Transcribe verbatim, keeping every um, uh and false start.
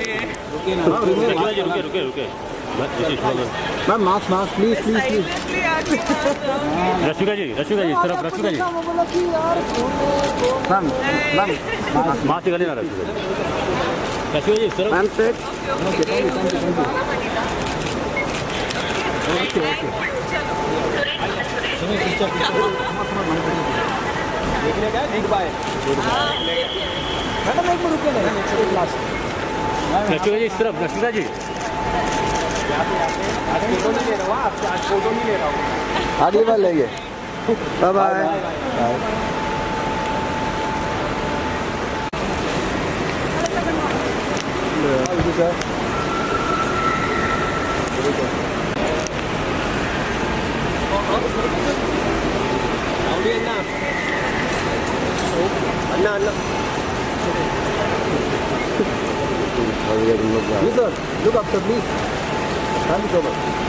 रुके ना रुके रुके रुके रुके ma'am mask mask please please please. Rashmika ji Rashmika ji इस तरफ Rashmika ji ma'am ma'am mask निकालिए ना रश्मिका जी रश्मिका जी इस तरफ ma'am set okay thank you thank you thank you okay देखने का बिग बाय मैडम एक मिनट रुके ना एक लास्ट रश्मिका जी इस तरफ रश्मिका जी आज फोटो नहीं ले रहा हूँ आपसे आज फोटो नहीं ले रहा हूँ अगली बार लेंगे बाय बाय अन्ना अन्ना Yes sir, look after please. Thank you so much.